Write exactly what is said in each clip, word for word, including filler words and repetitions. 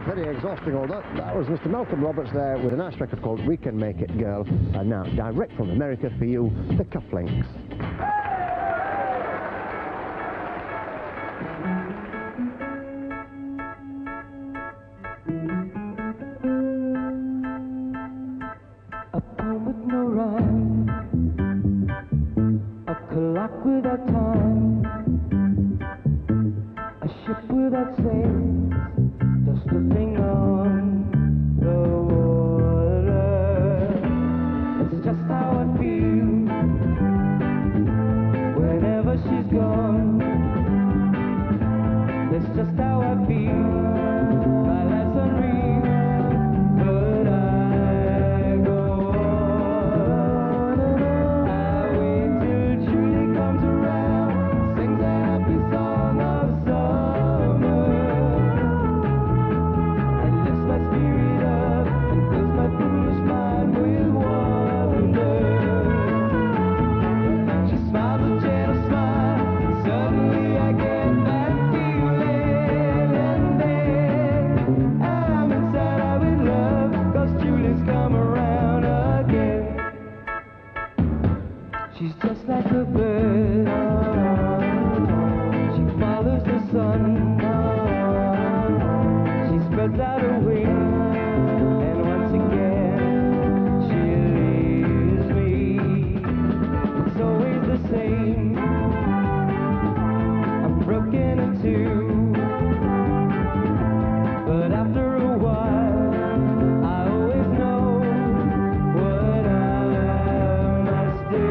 Very exhausting all that. That was Mister Malcolm Roberts there with a nice record called We Can Make It Girl. And now, direct from America for you, the Cufflinks. A poem with no rhyme, a clock without time, a ship without sails, just drifting on the water. It's just how I feel whenever she's gone. It's just how I feel. My life's unreal, but I go on and on. I wait till Julie comes around, sings a happy song of summer, and lifts my spirit up and fills my foolish mind with wonder. She smiles a gentle smile, and suddenly I get that feeling, and then I'm inside out with love, 'cause Julie's come around again. She's just like a bird, she follows the sun, she spreads out her wings, and once again she leaves me. It's always the same, I'm broken in two, but after a while I always know what I must do.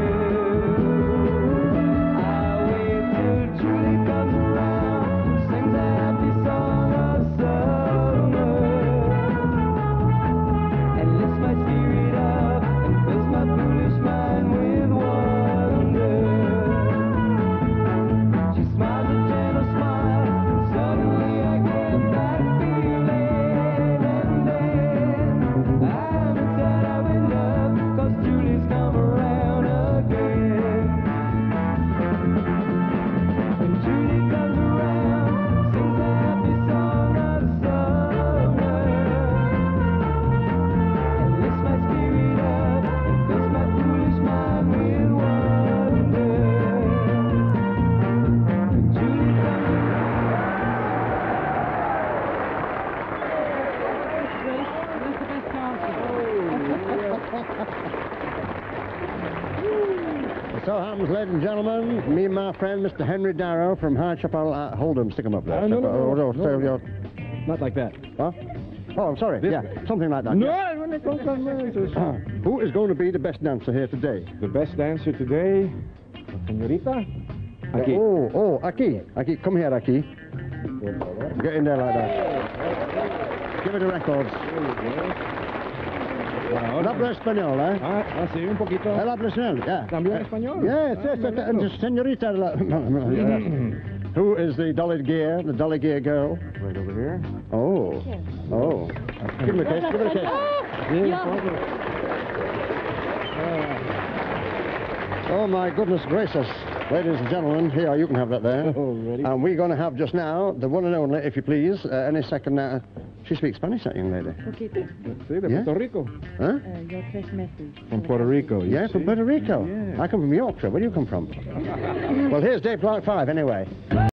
I wait till Julie comes around, sings a happy song of summer, and lifts my spirit up and fills my foolish mind with wonder. She smiles a gentle smile, and suddenly I get that feeling, and then I'm inside out with love, 'cause Julie's come around again. When Julie comes around, sings a happy song of summer, and lifts my spirit up and fills my foolish mind with wonder. When Julie comes It so happens, ladies and gentlemen, me and my friend Mister Henry Darrow from High Chapel, uh, hold him, stick him up there. Uh, no, no, no, Oh, no, say no. your- Not like that. Huh? Oh, I'm sorry. This yeah, way. something like that. No, yeah. I want to go from there. Who is going to be the best dancer here today? The best dancer today, señorita. Aquí. Oh, oh, Aki. Aki, come here, Aki. Get in there like that. Give it the records. Él habla español, eh? Ah, ah, sí, un poquito. Él habla español, yeah. ¿También español? Yes, yes, Ah, yes, me and alegro. just señorita. la- Who is the Dolly Gear, the Dolly Gear girl? Right over here. Oh, oh. Give him a kiss, give him a kiss. Oh, my goodness gracious. Ladies and gentlemen, here, you can have that there. Oh, ready? And we're going to have just now, the one and only, if you please, uh, any second now. She speaks Spanish, that young lady. Poquito. Sí, de Yeah? Puerto Rico. Huh? Uh, your first message. From Puerto Rico. you Yeah, from see? Puerto Rico. Yeah. I come from Yorkshire. Where do you come from? Well, here's Dave Clark five, anyway.